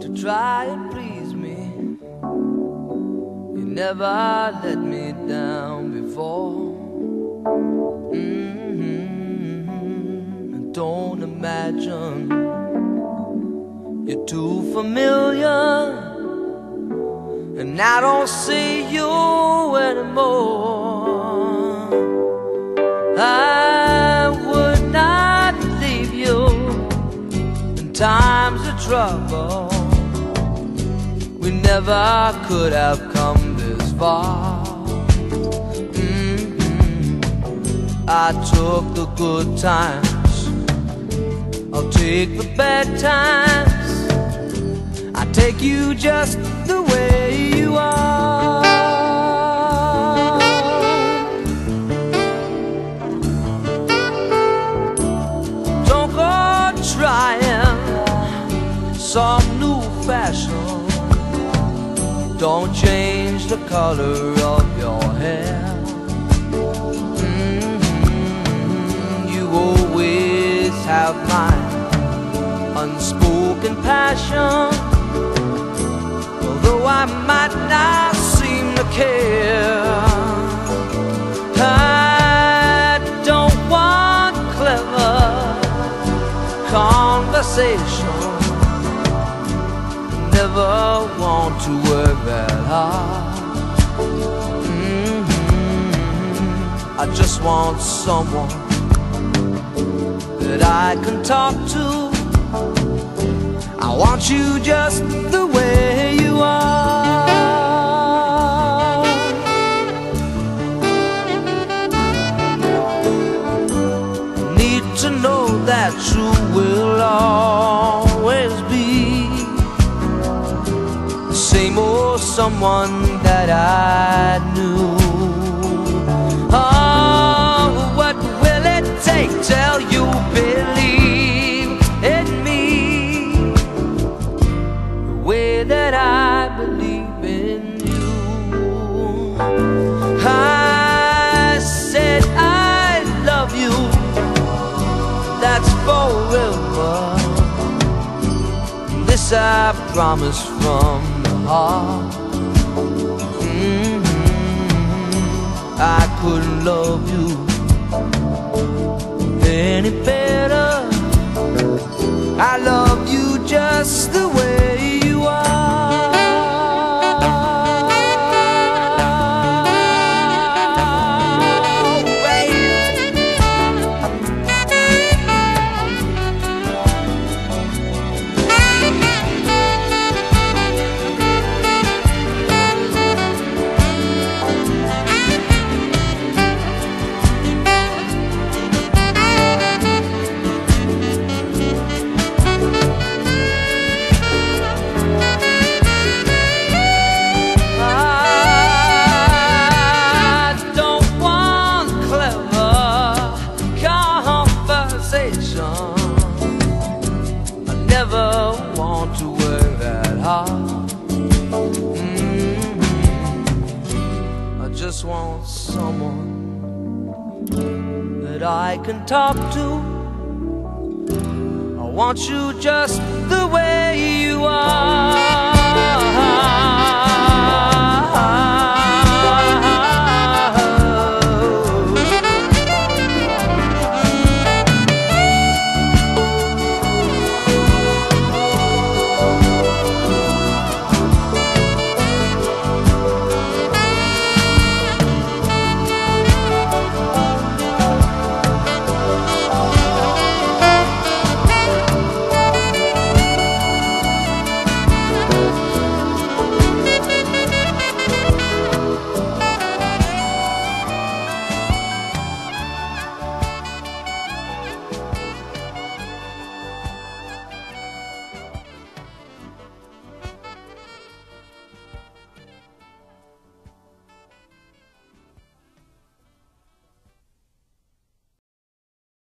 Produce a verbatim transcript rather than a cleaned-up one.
try and please me. You never let me down before. Mm-hmm. Don't imagine you're too familiar, and I don't see you anymore. I would not leave you in times of trouble. We never could have come this far. Mm-hmm. I took the good times, I'll take the bad times. I take you just the way you are. Don't go trying some new fashion. Don't change the color of your hair. Mm-hmm. You always have my unspoken passion, although I might not seem to care. I don't want clever conversation, never want to work that hard. Mm-hmm. I just want someone that I can talk to. I want you just the way you are. Need to know that you will always be the same old someone that I knew. Oh, what will it take till you believe in me the way that I believe in you? I said I love you, that's forever. This I promise from the heart. Mm-hmm. I couldn't love you any better. I love you just the way you are. I never want to work that hard. Mm-hmm. I just want someone that I can talk to. I want you just the way you are.